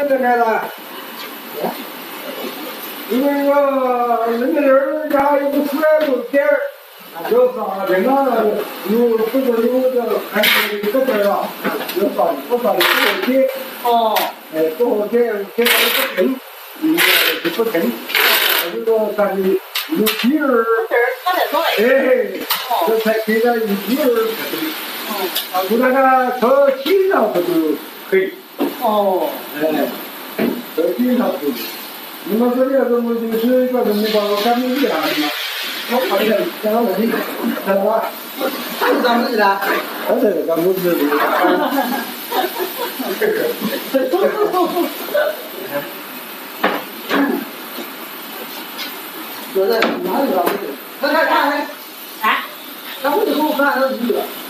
这来了。因为人家人家有个出来有点儿，有啥人啊？有这个有这看这个点啊，有啥不啥的不好听。哦。不好听，现在不听，就不听。这个啥的有皮儿。他在说嘞。这才给他有皮儿。不然呢，车体上不就可以。哦。车体上可以。你们这边怎么就是一个人把我赶紧下来嘛？我考虑想让问题，知道吧？他是干么子的？他是干么子的？就是哪里干么子？看，哎，那我就给我看那是。